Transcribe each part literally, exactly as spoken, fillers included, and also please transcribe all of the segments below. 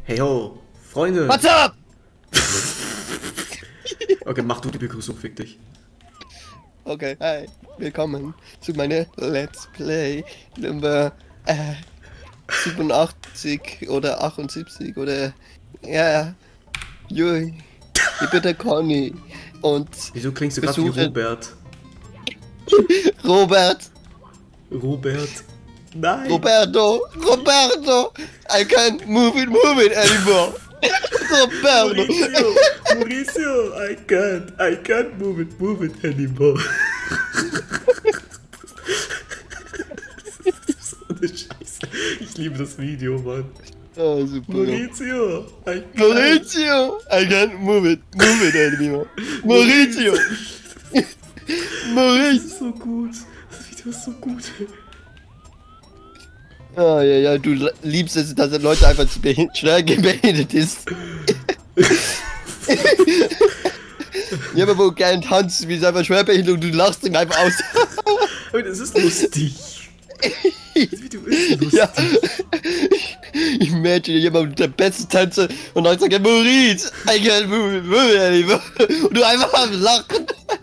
Hey ho, Freunde! What's up? Okay, mach du die Begrüßung, fick dich. Okay, hi, willkommen zu meiner Let's Play Nummer äh, siebenundachtzig oder achtundsiebzig oder ja, Jui, ich bin der Conny und Wieso klingst du gerade wie besuche- Robert? Robert, Robert? Nein! Roberto, Roberto, I can't move it, move it anymore. Roberto. Mauricio! Mauricio! I can't, I can't move it, move it anymore. So eine Scheiße. Ich liebe das Video, Mann. Oh, super. Mauricio! I can't. Maurizio, I can't move it, move it anymore. Maurizio. Das Maurizio. ist so gut. Das Video ist so gut. Ah, ja, ja, du liebst es, dass Leute einfach zu behindert, schwer behindert ist. Ich habe wohl gern tanzen, wie es einfach schwer behindert und du lachst ihn einfach aus. Aber das ist lustig. Das Video ist lustig. Ja. Ich imagine jemand der beste Tänzer und dann sagt er, Maurice, I can't move it, move it anymore. Und du einfach am Lachen.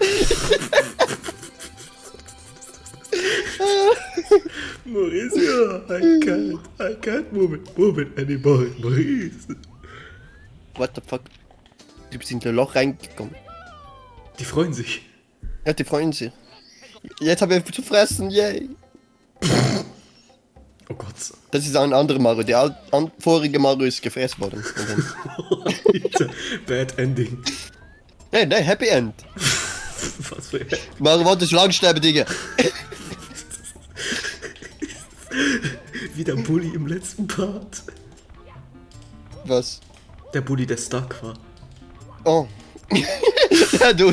Mauricio, I can't, I can't move it, move it anymore, Maurice. What the fuck? Du bist in das Loch reingekommen. Die freuen sich. Ja, die freuen sich. Jetzt haben wir zu fressen, yay. Oh Gott. Das ist ein anderer Mario. Der al- an vorige Mario ist gefressen worden. Und dann- Alter, Bad Ending. Hey, nein, Happy End. Was für Mario wollte Schlangensterbe, Digga. Wie der Bully im letzten Part. Was? Der Bully, der stuck war. Oh. Ja, du.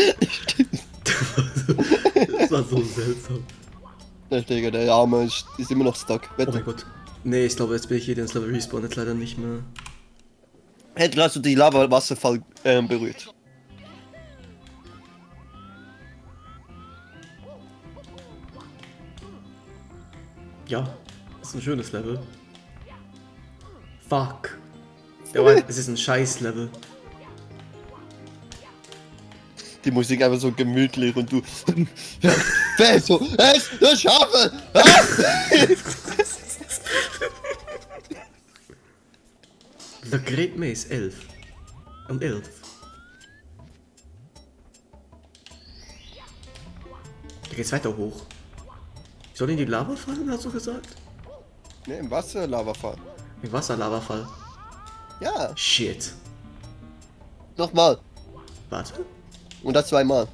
Das war so seltsam. Der Digga, der Arme ist, ist immer noch stuck. Oh Wette. mein Gott. Nee, ich glaube, jetzt bin ich hier ins Level Respawn, jetzt leider nicht mehr. Hätte hast du die Lava-Wasserfall ähm, berührt. Ja, das ist ein schönes Level. Fuck. Ja, aber es ist ein scheiß Level. Die Musik einfach so gemütlich und du. Wer ist so? Es, das Schafe! The Great Maze elf. Um elf. Da geht's weiter hoch. Ich soll in die Lava fallen, hast du gesagt? Ne, im Wasser Lavafall. Im Wasser-Lavafall. Ja, Shit. nochmal. Warte. Und das zweimal.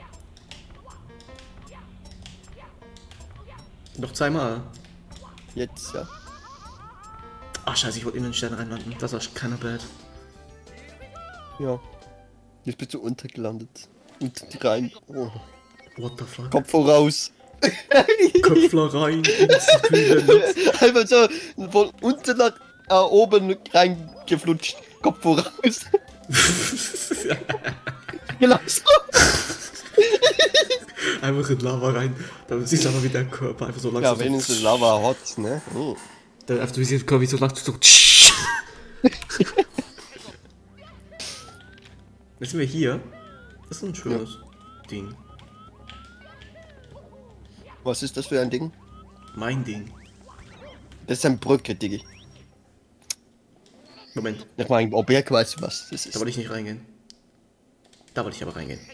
Noch zweimal. Jetzt, ja. Ach scheiße, ich wollte in den Stern reinlanden. Das war keiner bad. Ja. Jetzt bist du untergelandet. Und rein. Oh. What the fuck? Kopf voraus. Köpfler rein ins Kühle. Einfach so von unten nach äh, oben reingeflutscht. Kopf voraus. Genau so. Einfach in Lava rein. Dann siehst du aber wie dein Körper einfach so langsam. Ja, wenigstens Lava hot, ne? Oh. Dann einfach wie der Körper wie so langsam so. Jetzt sind wir hier. Das ist ein schönes Ding. Was ist das für ein Ding? Mein Ding. Das ist eine Brücke, Diggi. Moment, Ich meine, Objekt weißt du was das ist. da wollte ich nicht reingehen. Da wollte ich aber reingehen.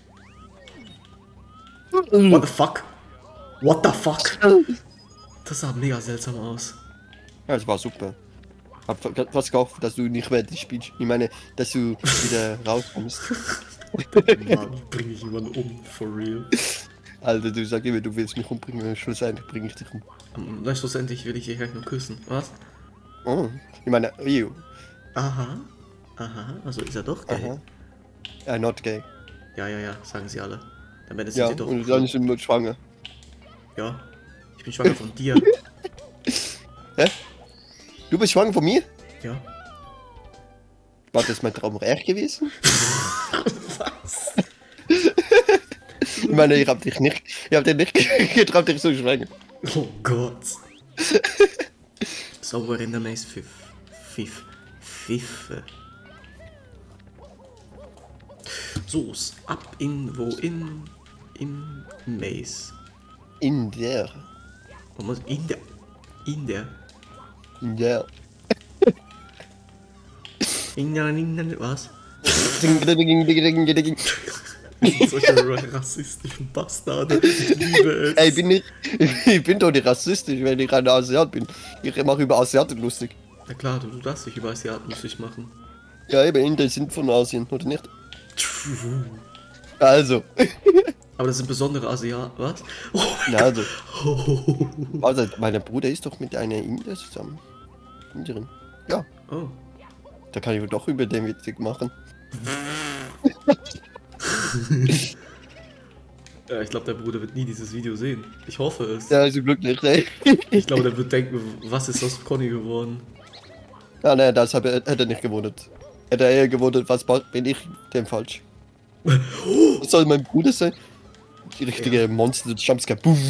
What the fuck? What the fuck? Das sah mega seltsam aus. Ja, das war super. Hab was gehofft, dass du nicht mehr das spielst. Ich meine, dass du wieder rauskommst. Mann, bring ich jemanden um, for real. Alter, du sagst immer, du willst mich umbringen, schlussendlich bringe ich dich um. Um, na, schlussendlich will ich dich gleich nur küssen. Was? Oh, ich meine, you. Aha. Aha, also ist er doch gay. Aha. Ja, not gay. Ja, ja, ja, sagen sie alle. Dann sind Ja, sie doch. und dann ist er nur schwanger. Ja. Ich bin schwanger von dir. Hä? Du bist schwanger von mir? Ja. War das mein Traum echt gewesen? Was? Ich meine, ich hab dich nicht, ich hab dich nicht getraut, dich zu schwängen. Oh Gott. Somewhere in the maze fifth. Fifth. Pfiffe. So, ab in wo? In. Im Maze. In der. Man muss in der. In der. In der. In der. In der. Was? Ding, ding, ding, ding, ding, ding. Solche rassistischen Bastarde. Ich liebe es. Ey, bin ich. Ich bin doch nicht rassistisch, wenn ich ein Asiat bin. Ich mache über Asiaten lustig. Na klar, du, du darfst dich über Asiaten lustig machen. Ja, eben, Inder sind von Asien, oder nicht? True. Also. Aber das sind besondere Asiaten, was? Oh mein Ja, also. Gott. Also, mein Bruder ist doch mit einer Inder zusammen. Inderin. Ja. Oh. Da kann ich wohl doch über den witzig machen. Ja, ich glaube, der Bruder wird nie dieses Video sehen. Ich hoffe es. Ja, also glücklich, ey. Ich glaube, der wird denken, was ist aus Conny geworden? Ja, ne, das hab er, hätte er nicht gewundert. Hätte er eher gewundert, was bin ich denn falsch? Was soll mein Bruder sein? Die richtige Ja. Monster, Jumpscare. Boom.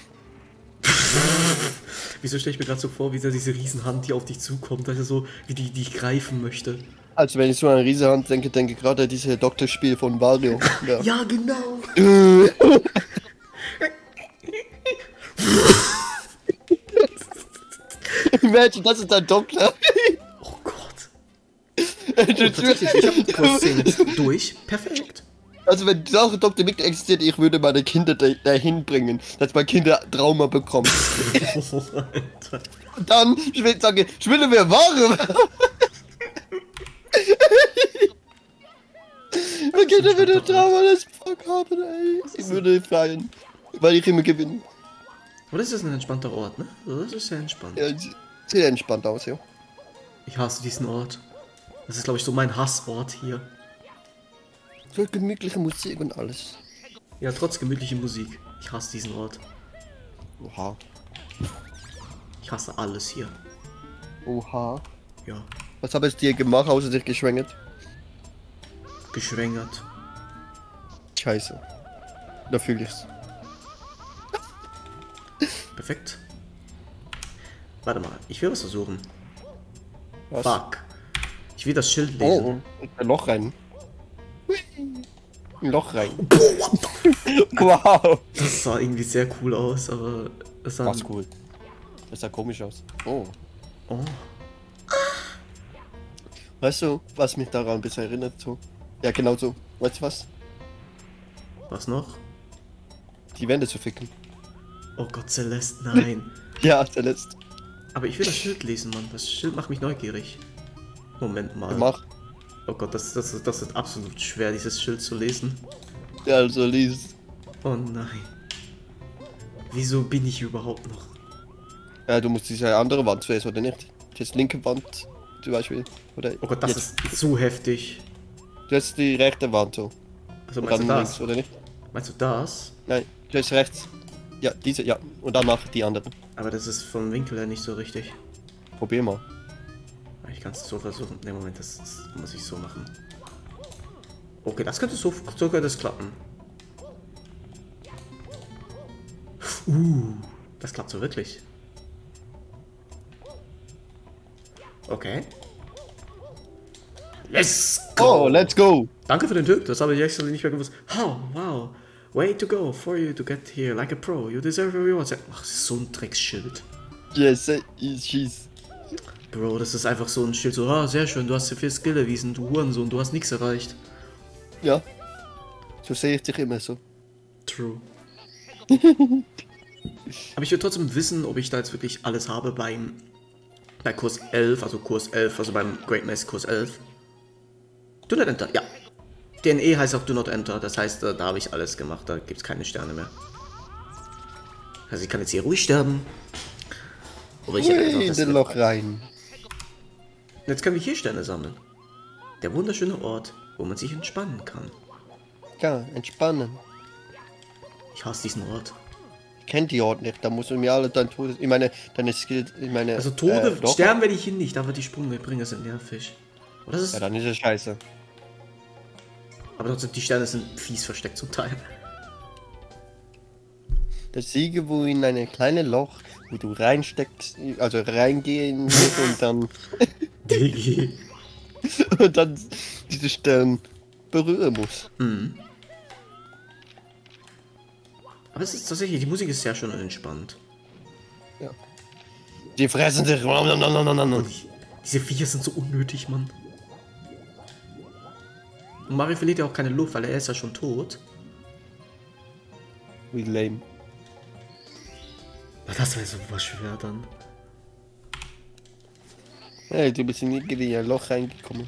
Wieso stelle ich mir gerade so vor, wie da diese Riesenhand, die auf dich zukommt, also so, wie die, die ich greifen möchte? Also wenn ich so an eine Riesenhand denke, denke ich gerade an dieses Doktorspiel von Wario. Ja. Ja, genau! Imagine, das ist dein Doktor. Oh Gott. Du- Oh, tatsächlich, ich habe die Kursszene durch. Perfekt. Also wenn dieser Doktor Mick existiert, ich würde meine Kinder da- dahin bringen, dass meine Kinder Trauma bekommen. Oh, Alter. Und dann ich will sagen, schwinde wir warm. Meine Kinder würden Trauma das Fuck haben, ey. Ich würde feiern, weil ich immer gewinne. Aber das ist ein entspannter Ort, ne? Also das ist sehr entspannt. Ja, sieht entspannt aus, ja. Ich hasse diesen Ort. Das ist, glaube ich, so mein Hassort hier. So gemütliche Musik und alles. Ja, trotz gemütlicher Musik. Ich hasse diesen Ort. Oha. Ich hasse alles hier. Oha. Ja, Was habe ich dir gemacht, außer dich geschwängert? geschwängert. Scheiße. Da fühle ich's. Perfekt. Warte mal, ich will was versuchen. Was? Fuck. Ich will das Schild lesen. Oh, ein Loch rein. Ein Loch rein. Boah, what the Wow. Das sah irgendwie sehr cool aus, aber es sah... Was cool. Das sah komisch aus. Oh. Oh. Weißt du, was mich daran ein bisschen erinnert? So? Ja, genau so. Weißt du was? Was noch? Die Wände zu ficken. Oh Gott, Celeste, nein. Ja, der letzte. Aber ich will das Schild lesen, Mann. Das Schild macht mich neugierig. Moment mal. Mach. Oh Gott, das, das, ist- das ist absolut schwer, dieses Schild zu lesen. Ja, also lies. Oh nein. Wieso bin ich überhaupt noch? Ja, du musst diese andere Wand zuerst, oder nicht? Das linke Wand, zum Beispiel. Oder Oh Gott, das jetzt. ist zu heftig. Das ist die rechte Wand so. Also Und meinst dann du links, das? oder nicht? Meinst du das? Nein, das ist rechts. Ja, diese, ja. Und danach die andere. Aber das ist vom Winkel her nicht so richtig. Probier mal. Ich kann es so versuchen. Ne, Moment, das, das muss ich so machen. Okay, das könnte so, so könnte es klappen. Uh, das klappt so wirklich. Okay. Let's go! Oh, let's go! Danke für den Tipp, das habe ich extra nicht mehr gewusst. Oh, wow. Way to go for you to get here like a pro. You deserve a reward. Ach, das ist so ein Drecksschild. Yes, she's. Bro, das ist einfach so ein Schild. So, ah, sehr schön, du hast dir viel Skill erwiesen, du Hurensohn, du hast nichts erreicht. Ja. So sehe ich dich immer so. True. Aber ich will trotzdem wissen, ob ich da jetzt wirklich alles habe beim bei Kurs elf, also Kurs elf, also beim Great Maze Kurs elf. Do not enter, ja. D N E heißt auch Do not enter, das heißt, da, da habe ich alles gemacht, da gibt es keine Sterne mehr. Also ich kann jetzt hier ruhig sterben. Oder ich einfach Ui, in das den Loch rein. Jetzt können wir hier Sterne sammeln. Der wunderschöne Ort, wo man sich entspannen kann. Ja, entspannen. Ich hasse diesen Ort. Ich kenn die Ort nicht, da musst du mir alle dein Todes... Ich meine, deine Skills... Ich meine... Also Tode, äh, doch. sterben werde ich hier nicht, aber die Sprungbringer sind nervig. Aber, das ist, Ja, dann ist es scheiße. aber trotzdem, die Sterne sind fies versteckt zum Teil. Das Siege, wo in eine kleine Loch, wo du reinsteckst, also reingehen musst und dann... Und dann diese Stern berühren muss. Mhm. Aber es ist tatsächlich, die Musik ist sehr schön und entspannt. Ja. Die fressen sich. Und die, diese Viecher sind so unnötig, Mann. Und Mario verliert ja auch keine Luft, weil er ist ja schon tot. Wie lame. Das war super schwer dann. Hey, du bist in irgendwie ein Loch reingekommen.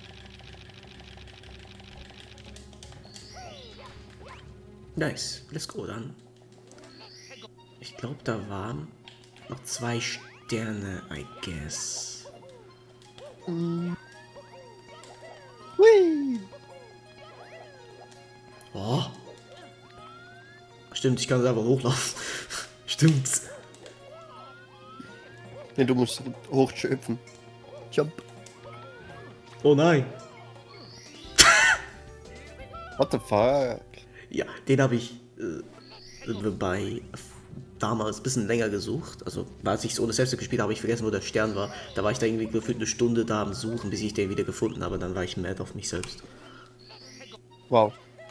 Nice, let's go dann. Ich glaube, da waren noch zwei Sterne, I guess. Mm. Hui. Oh. Stimmt, ich kann selber hochlaufen. Stimmt. Nee, du musst hochschöpfen. Jump. Oh nein. What the fuck? Ja, den habe ich äh, bei damals ein bisschen länger gesucht. Also, als ich es ohne selbst gespielt habe, habe ich vergessen, wo der Stern war. Da war ich da irgendwie gefühlt eine Stunde da am Suchen, bis ich den wieder gefunden habe. Dann war ich mad auf mich selbst. Wow.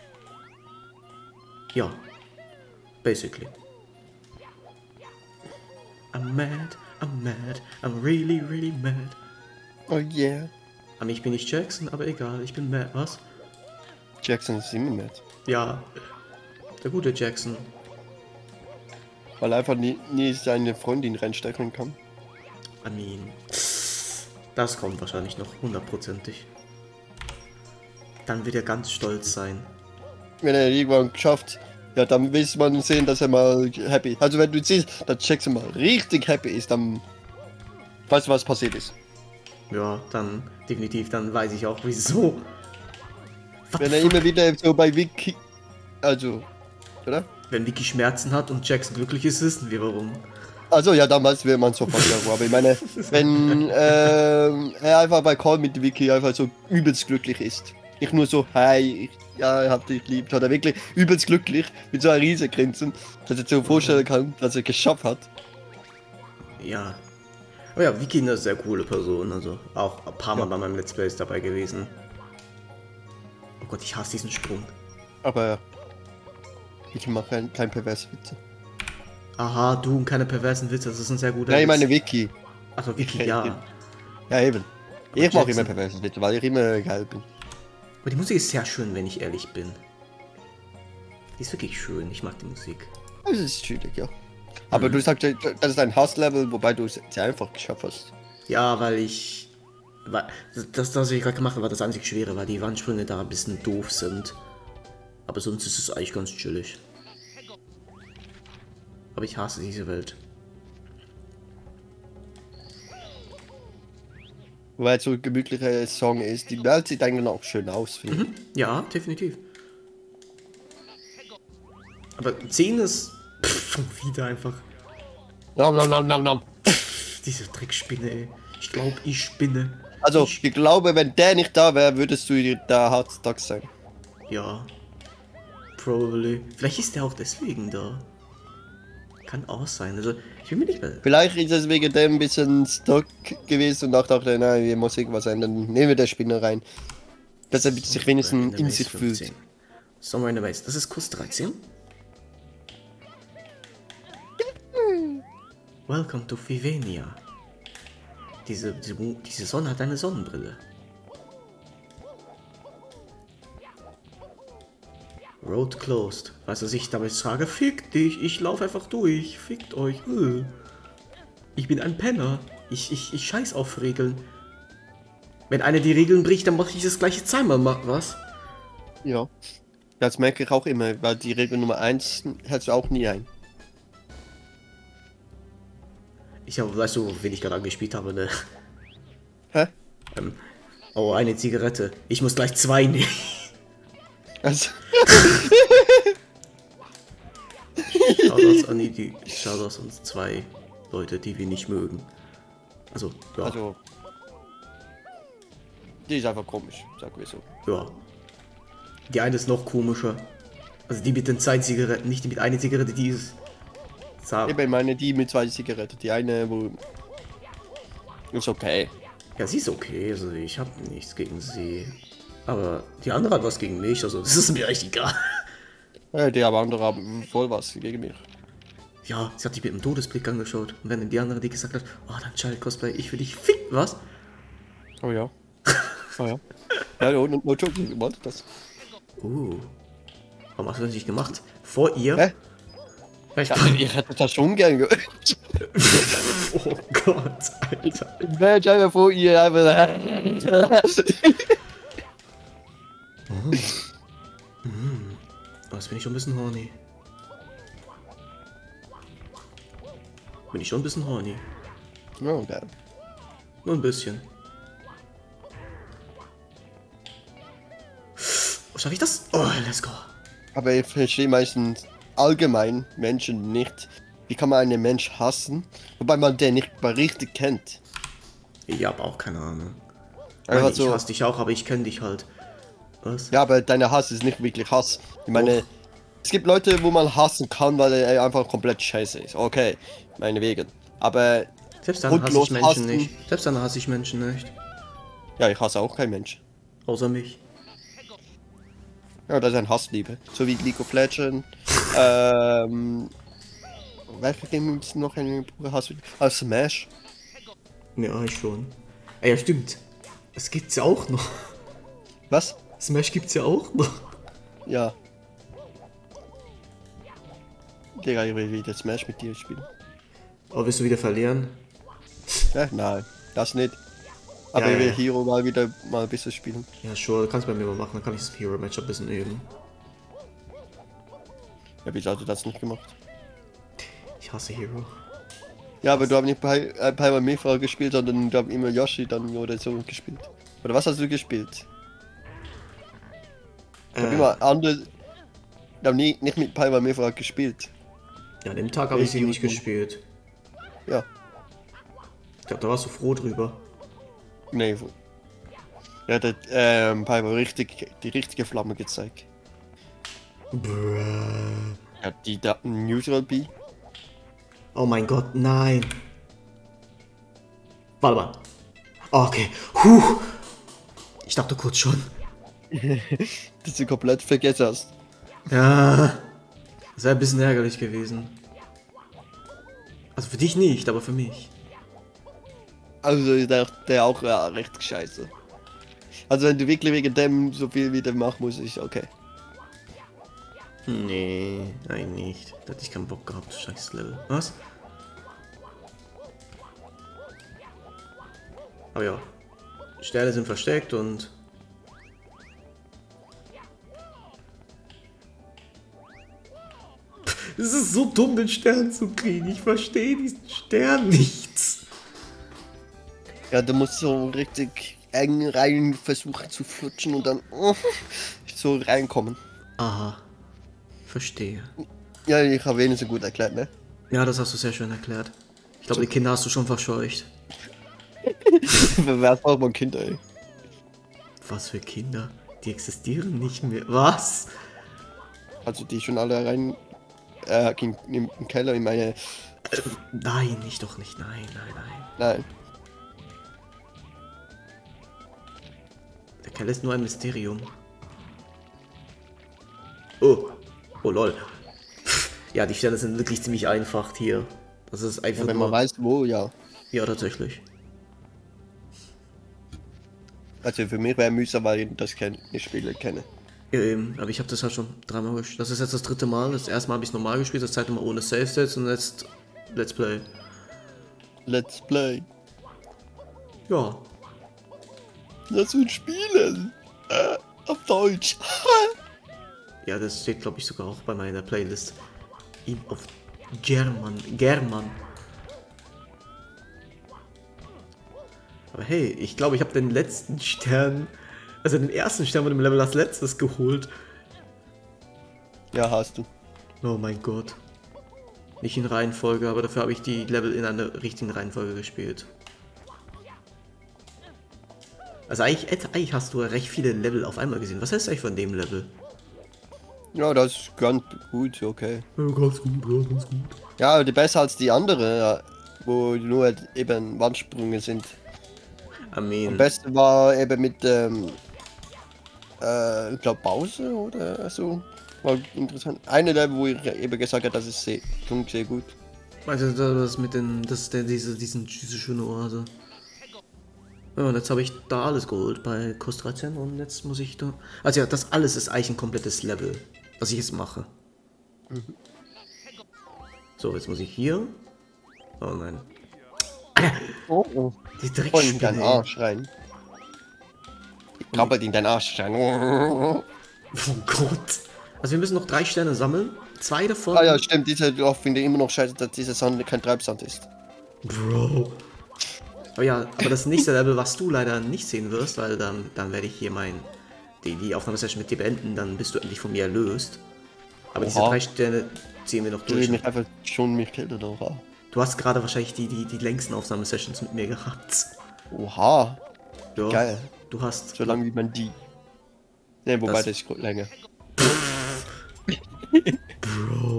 Ja. Basically. I'm mad, I'm mad, I'm really, really mad. Oh yeah. Aber ich bin nicht Jackson, aber egal, ich bin mad. Was? Jackson ist immer nett. Ja. Der gute Jackson. Weil er einfach nie, nie seine Freundin reinstecken kann. I mean. Das kommt wahrscheinlich noch hundertprozentig. Dann wird er ganz stolz sein. Wenn er irgendwann geschafft, ja, dann willst man sehen, dass er mal happy. Also wenn du siehst, dass Jackson mal richtig happy ist, dann weißt du, was passiert ist. Ja, dann definitiv, dann weiß ich auch wieso. What Wenn the er fuck? immer wieder so bei Vicky, also, oder? Wenn Vicky Schmerzen hat und Jackson glücklich ist, wissen wir warum. Also ja, damals wäre man sofort irgendwo. Aber ich meine, wenn ähm, er einfach bei Call mit Vicky einfach so übelst glücklich ist. Nicht nur so, hi, ich, ja, ich hab dich lieb, hat er wirklich übelst glücklich mit so einer riesen Grinsen, dass er sich vorstellen kann, dass er geschafft hat. Ja. Oh ja, Vicky ist eine sehr coole Person, also auch ein paar Mal Ja. bei meinem Let's Play ist dabei gewesen. Oh Gott, ich hasse diesen Sprung. Aber ich mache kein, kein perverse Witze. Aha, du und keine perversen Witze, das ist ein sehr guter Nein, ich Witz. meine Vicky. Also Vicky, Okay, ja. okay. Ja, eben. Aber Ich mache Jackson- immer perverse Witze, weil ich immer geil bin. Aber die Musik ist sehr schön, wenn ich ehrlich bin. Die ist wirklich schön, ich mag die Musik. Das ist schwierig, ja. Aber Mhm. du sagst, das ist ein Hasslevel, wobei du es sehr einfach geschafft hast. Ja, weil ich... Weil, das, das, was ich gerade gemacht habe, war das einzig Schwere, weil die Wandsprünge da ein bisschen doof sind. Aber sonst ist es eigentlich ganz chillig. Aber ich hasse diese Welt. Weil es so ein gemütlicher Song ist. Die Welt sieht eigentlich auch schön aus, finde ich. Mhm. Ja, definitiv. Aber zehn ist... Pff, schon wieder einfach... Nom, nom, nom, nom, nom. Diese Dreckspinne, ey. Ich glaube, ich spinne. Also, Ich, ich glaube, wenn der nicht da wäre, würdest du da Hardstack sein. ja. Probably. Vielleicht ist der auch deswegen da. Kann auch sein. Also, ich bin mir nicht mehr... Vielleicht ist es wegen dem ein bisschen stuck gewesen und auch dachte, nein, wir muss irgendwas ändern. Nehmen wir der Spinner rein. Dass er sich wenigstens in sich fühlt. Somewhere in the Maze. Das ist Kurs dreizehn. Welcome to Vivenia. Diese, diese, diese Sonne hat eine Sonnenbrille. Road closed. Weißt du, was ich damit sage? Fick dich, ich laufe einfach durch. Fickt euch. Äh. Ich bin ein Penner. Ich, ich, ich scheiß auf Regeln. Wenn einer die Regeln bricht, dann mache ich das gleiche zweimal. Was? Ja. Das merke ich auch immer, weil die Regel Nummer eins hältst du auch nie ein. Ich habe, weißt du, wen ich gerade angespielt habe, ne? Hä? Ähm, oh, eine Zigarette. Ich muss gleich zwei nehmen. Also, Shoutouts an die, die Shoutouts an zwei Leute, die wir nicht mögen. Also, ja. also. Die ist einfach komisch, sagen wir so. Ja. Die eine ist noch komischer. Also die mit den zwei Zigaretten, nicht die mit einer Zigarette, die ist... Sa- Ich meine die mit zwei Zigaretten. Die eine, wo. Ist okay. Ja, sie ist okay, also ich habe nichts gegen sie. Aber die andere hat was gegen mich, also das ist mir echt egal. Ja, die aber andere haben voll was gegen mich. Ja, sie hat dich mit einem Todesblick angeschaut. Und wenn die andere die gesagt hat, oh, dann Child Cosplay, ich will dich ficken, was? Oh ja. Oh ja. Ja, no, no, no joke, ich wollte das. Uh. Warum hast du das nicht gemacht? Vor ihr? Hä? Ja, ich Ja, ich hätte das schon gern gehört. Oh Gott, Alter. Ich werde einfach vor ihr einfach. Oh, jetzt bin ich schon ein bisschen horny. Bin ich schon ein bisschen horny. Oh, okay. Nur ein bisschen. Oh, schaff ich das? Oh, let's go. Aber ich verstehe meistens allgemein Menschen nicht. Wie kann man einen Mensch hassen, wobei man den nicht mal richtig kennt? Ich hab auch keine Ahnung. Einfach Nein, ich so. hasse dich auch, aber ich kenne dich halt. Was? Ja, aber deine Hass ist nicht wirklich Hass. Ich meine, Doch. es gibt Leute, wo man hassen kann, weil er einfach komplett scheiße ist. Okay, meine Wegen. Aber Selbst dann hasse grundlos ich Menschen hassen- nicht. Selbst dann hasse ich Menschen nicht. ja, ich hasse auch keinen Mensch. Außer mich. Ja, das ist ein Hassliebe. So wie League of Legends. ähm. Welche Game ist noch ein pure Hass? Ah, Smash. Ja, ich schon. Ah, ja, stimmt. Das gibt's ja auch noch. Was? Smash gibt's ja auch noch. Ja. Digga, ich will wieder Smash mit dir spielen. Aber willst du wieder verlieren? Ja, nein, das nicht. Aber Ja, ich will ja. Hero mal wieder mal ein bisschen spielen. Ja, sure, kannst du bei mir mal machen, dann kann ich das Hero-Matchup ein bisschen üben. Ja, wieso hast du das nicht gemacht? Ich hasse Hero. Ja, aber du hast nicht bei äh, bei Mifra gespielt, sondern du hast immer Yoshi dann oder so gespielt. Oder was hast du gespielt? Ich hab Äh, immer andere. Ich hab nie, nicht mit Palma Mifra gespielt. ja, an dem Tag habe ich sie Ich- nicht gespielt. Ja, Ich glaube, da warst du froh drüber. nee. Ja, der ähm, Palma richtig die richtige Flamme gezeigt. Bruh. Ja, die da Neutral B. Oh mein Gott, nein. Warte mal. Okay. Puh. Ich dachte kurz schon. Dass du komplett vergessen hast. Ja. Das wäre ein bisschen ärgerlich gewesen. Also für dich nicht, aber für mich. Also ich dachte der auch ja, recht scheiße. Also wenn du wirklich wegen dem so viel wieder machen musst, ist okay. Nee, nein nicht. Da hätte ich keinen Bock gehabt, scheiß Level. Was? Aber ja. Sterne sind versteckt und... Es ist so dumm, den Stern zu kriegen. Ich verstehe diesen Stern nicht. Ja, du musst so richtig eng rein versuchen zu flutschen und dann oh, so reinkommen. Aha. Verstehe. Ja, ich habe wenigstens gut erklärt, ne? Ja, das hast du sehr schön erklärt. Ich glaube, die Kinder hast du schon verscheucht. Wer braucht man Kinder, ey? Was für Kinder? Die existieren nicht mehr. Was? Also die schon alle rein äh, in, im, im Keller in meine. Äh, nein, nicht doch nicht. Nein, nein, nein. Nein. Der Keller ist nur ein Mysterium. Oh. Oh lol. Ja, die Sterne sind wirklich ziemlich einfach hier. Das ist einfach Ja, wenn nur... man weiß, wo, ja. Ja, tatsächlich. Also für mich wäre mühsam, weil ich das kenn, die Spiele kenne. Ja, eben. Aber ich habe das halt schon dreimal gespielt. Das ist jetzt das dritte Mal. Das erste Mal habe ich es normal gespielt, das zweite Mal ohne Save States und jetzt Let's Play. Let's Play. Ja. Lass uns spielen. Äh, auf Deutsch. Ja, das steht glaube ich sogar auch bei meiner Playlist. In auf German. German. Aber hey, ich glaube, ich habe den letzten Stern, also den ersten Stern von dem Level als letztes geholt. Ja, hast du. Oh mein Gott. Nicht in Reihenfolge, aber dafür habe ich die Level in einer richtigen Reihenfolge gespielt. Also eigentlich, eigentlich hast du recht viele Level auf einmal gesehen. Was heißt eigentlich von dem Level? Ja, das ist ganz gut, okay. Ja, ganz gut, ja, ganz gut. Ja, aber die besser als die andere, ja, wo nur eben Wandsprünge sind. I mean... Am besten war eben mit, ähm, äh, ich glaube Pause oder so. War interessant. Eine Level, wo ich eben gesagt habe, das ist sehr, klingt sehr gut. Also das mit den, das der diese diesen diese schöne Oase. Ja, und jetzt habe ich da alles geholt bei Kurs dreizehn und jetzt muss ich da. Also ja, das alles ist eigentlich ein komplettes Level, was ich jetzt mache. Mhm. So, jetzt muss ich hier. Oh nein. Alter, oh, oh. Die Voll in Dreckspinne. deinen Arsch rein. Krabbelt in deinen Arsch rein. Oh Gott. Also wir müssen noch drei Sterne sammeln. Zwei davon. Ah ja, stimmt, dieser Dorf finde ich immer noch scheiße, dass dieser Sand kein Treibsand ist. Bro. Oh ja, aber das nächste Level, was du leider nicht sehen wirst, weil dann, dann werde ich hier mein die, die Aufnahmesession mit dir beenden, dann bist du endlich von mir erlöst. Aber Oha. Diese drei Sterne ziehen wir noch durch. Ich mich einfach schon mich killt oder? Du hast gerade wahrscheinlich die, die, die längsten Aufnahmesessions mit mir gehabt. Oha. Ja, geil. Du hast. So lange wie man die. Ne, wobei das, das ist länger. Bro.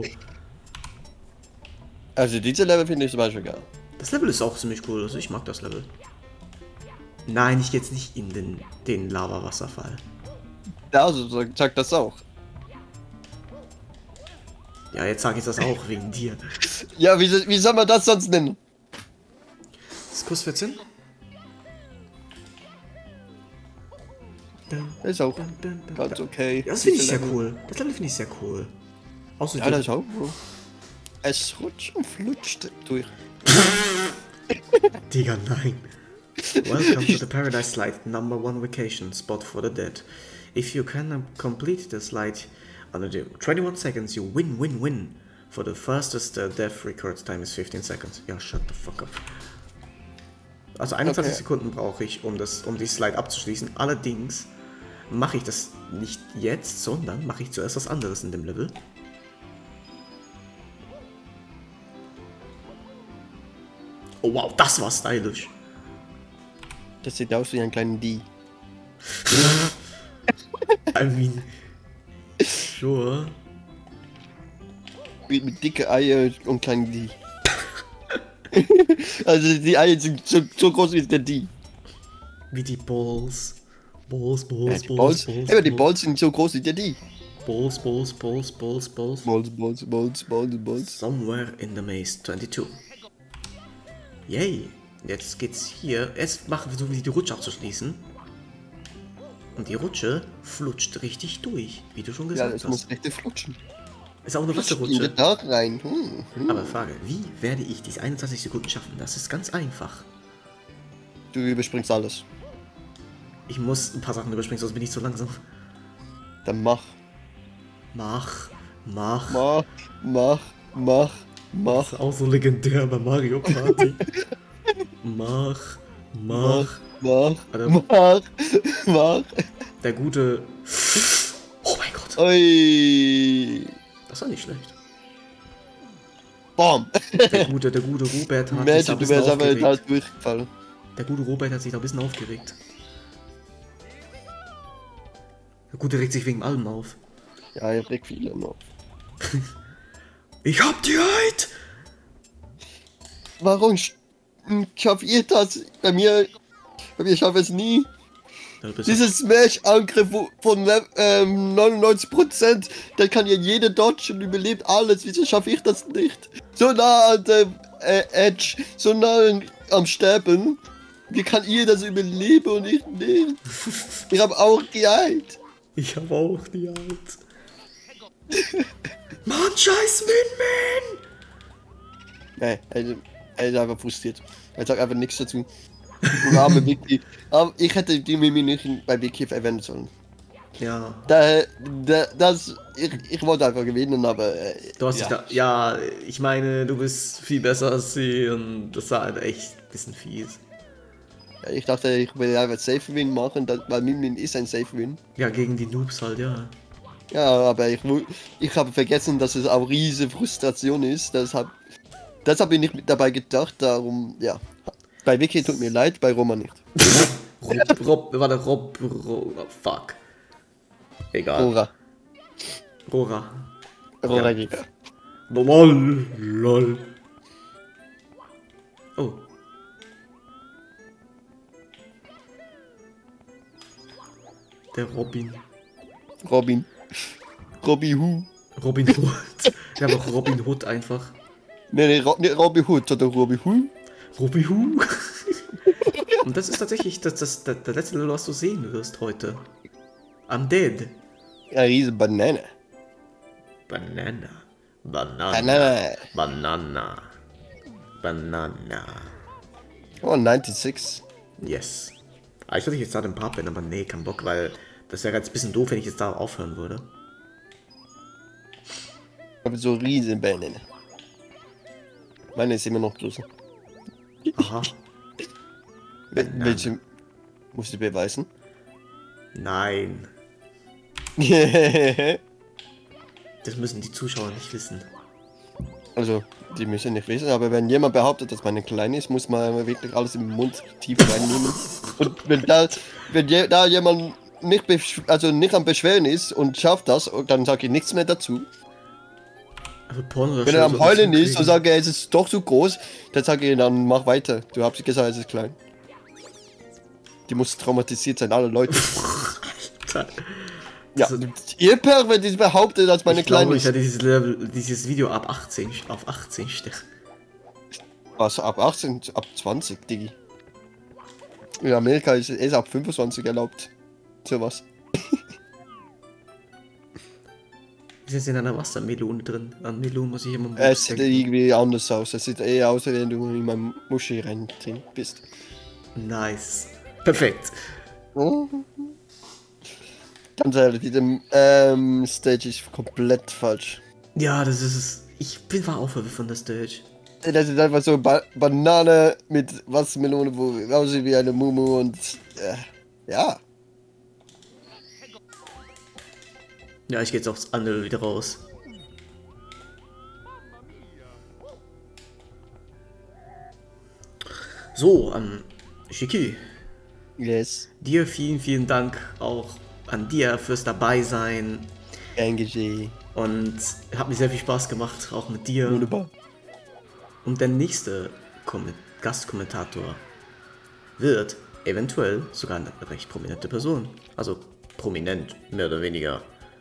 Also diese Level finde ich zum Beispiel geil. Das Level ist auch ziemlich cool, also ich mag das Level. Nein, ich gehe jetzt nicht in den, den Lava-Wasserfall. Ja, also sag das auch. Ja, jetzt sage ich das auch wegen dir. Ja, wie, wie soll man das sonst nennen? Das ist Kurs vierzehn? Ist auch ganz okay. Ja, das finde ich sehr cool. Das Level finde ich sehr cool. Außer ja, das ist auch cool. Es rutscht und flutscht durch. Digga, nein. Welcome to the Paradise Slide, number one vacation spot for the dead. If you can complete the slide under the twenty-one seconds, you win, win, win. For the fastest uh, death record time is fifteen seconds. Ja, shut the fuck up. Also einundzwanzig okay. Sekunden brauche ich, um, das, um die Slide abzuschließen. Allerdings mache ich das nicht jetzt, sondern mache ich zuerst was anderes in dem Level. Oh wow, das war stylisch. Das sieht aus wie ein kleiner D. I mean, sure. Mit, mit dicke Eier und kleinen D. Also die Eier sind so, so groß wie der D. Wie die Balls. Balls, Balls, ja, Balls, Balls. Balls. Aber die Balls sind so groß wie der D. Balls, Balls, Balls, Balls, Balls. Balls, Balls, Balls, Balls, Balls. Somewhere in the maze twenty-two. Yay. Jetzt geht's hier. Jetzt machen wir so, wie die Rutsche abzuschließen. Und die Rutsche flutscht richtig durch, wie du schon gesagt hast. Ja, es muss richtig flutschen. Ist auch eine Wasserrutsche. Da rein. Hm, hm. Aber Frage, wie werde ich diese einundzwanzig Sekunden schaffen? Das ist ganz einfach. Du überspringst alles. Ich muss ein paar Sachen überspringen, sonst bin ich zu langsam. Dann mach. Mach. Mach. Mach. Mach. Mach. Mach. Das ist auch so legendär bei Mario Party. Mach. Mach. Mach. Alter, mach. Mach. Der gute... Oh mein Gott. Oi. Das war nicht schlecht. Bam. Der gute, der gute Robert hat Magic, sich da ein bisschen aufgeregt. Halt durchgefallen. Der gute Robert hat sich da ein bisschen aufgeregt. Der gute regt sich wegen allem auf. Ja, er regt viele immer auf. Ich hab die Heid! Warum schafft ihr das? Bei mir, bei mir schaffe ich es nie. Ja, dieses Smash-Angriff von ähm, neunundneunzig Prozent, der kann ja jeder Dodge und überlebt alles. Wieso schaffe ich das nicht? So nah an dem äh, Edge, so nah am Sterben. Wie kann ihr das überleben und ich nicht? Ich habe auch die Heid. Ich habe auch die Heid. Mann, scheiß Min-Min! Nee, er, er ist einfach frustriert. Er sagt einfach nichts dazu. Arme Vicky. Aber ich hätte die Mimi nicht bei Vicky erwähnen sollen. Ja. Da, da, das, ich, ich wollte einfach gewinnen, aber... Äh, du hast ja. dich da... Ja, ich meine, du bist viel besser als sie und das war halt echt ein bisschen fies. Ja, ich dachte, ich will einfach Safe Win machen, weil Mimi ist ein Safe Win. Ja, gegen die Noobs halt, ja. Ja, aber ich, ich habe vergessen, dass es auch riesige Frustration ist. Deshalb, deshalb bin ich mit dabei gedacht, darum, ja. Bei Vicky tut mir leid, bei Roma nicht. Rob, Rob, warte, Rob, Rob, fuck. Egal. Rora. Rora. Rora ja. geht. Lol, lol. Oh. Der Robin. Robin. Robin Hood. Robin Hood. Wir haben auch Robin Hood einfach. Nee, nee, Ro nee, Robin Hood, oder Robin Hood. Robin Hood. Und das ist tatsächlich das, das, das, das letzte Level, was du sehen wirst heute. I'm dead. Eine riesen Banane. Banana. Banana. Banane. Banana. Banana. Oh, neunundsechzig. Yes. Ah, ich würde jetzt da den Part beenden, aber nee, kein Bock, weil das wäre ganz ein bisschen doof, wenn ich jetzt da aufhören würde. Aber so riesen Banane. Meine ist immer noch größer. Aha. Wel welche musst du beweisen? Nein. Das müssen die Zuschauer nicht wissen. Also, die müssen nicht wissen, aber wenn jemand behauptet, dass meine klein ist, muss man wirklich alles im Mund tief reinnehmen. Und wenn da, wenn je, da jemand nicht, also nicht am Beschweren ist und schafft das, dann sage ich nichts mehr dazu. Also Porno, wenn er am Heulen ist und sage, es ist doch zu groß, dann sage ich, dann mach weiter. Du hast gesagt, es ist klein. Die muss traumatisiert sein, alle Leute. Alter. Ja, also, ihr Per, wenn die behauptet, dass meine ich kleine glaube, ist. Ich hatte dieses, Level, dieses Video ab achtzehn, auf achtzehn stellen. Was, ab achtzehn, ab zwanzig, Diggi. In Amerika ist es ab fünfundzwanzig erlaubt. Sowas. Wir sind in einer Wassermelone drin. An Melone muss ich immer mal. Es sieht irgendwie anders aus. Es sieht eher aus, wenn du in meinem Moschee rein bist. Nice. Perfekt. Oh. Ganz ehrlich, diese ähm, Stage ist komplett falsch. Ja, das ist es. Ich bin war auch verwirrt von der Stage. Das ist einfach so ba Banane mit Wassermelone, wo aussieht wie eine Mumu und äh, ja. Ja, ich gehe jetzt aufs andere wieder raus. So, an Shiki. Yes. Dir vielen, vielen Dank auch an dir fürs Dabeisein. Gern geschehen. Und hat mir sehr viel Spaß gemacht, auch mit dir. Wunderbar. Und der nächste Kom Gastkommentator wird eventuell sogar eine recht prominente Person. Also prominent, mehr oder weniger.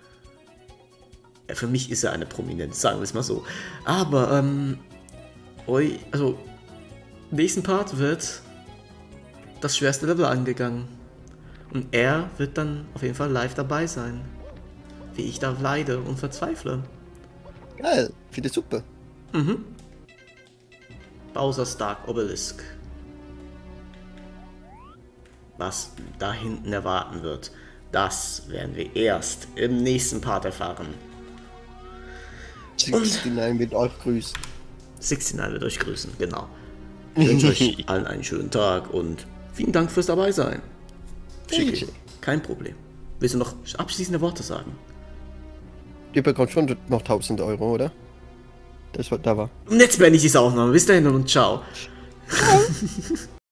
Für mich ist er eine Prominenz, sagen wir es mal so. Aber, ähm, oi, also, im nächsten Part wird das schwerste Level angegangen. Und er wird dann auf jeden Fall live dabei sein. Wie ich da leide und verzweifle. Geil, finde ich super. Mhm. Bowser's Dark Obelisk. Was da hinten erwarten wird, das werden wir erst im nächsten Part erfahren. sechsundneunzig wird euch grüßen. sechsundneunzig wird euch grüßen, genau. Ich wünsche euch allen einen schönen Tag und vielen Dank fürs dabei sein. Schicki, kein Problem. Willst du noch abschließende Worte sagen? Du bekommst schon noch tausend Euro, oder? Das war da war. Und jetzt beende ich diese Aufnahme. Bis dahin und ciao.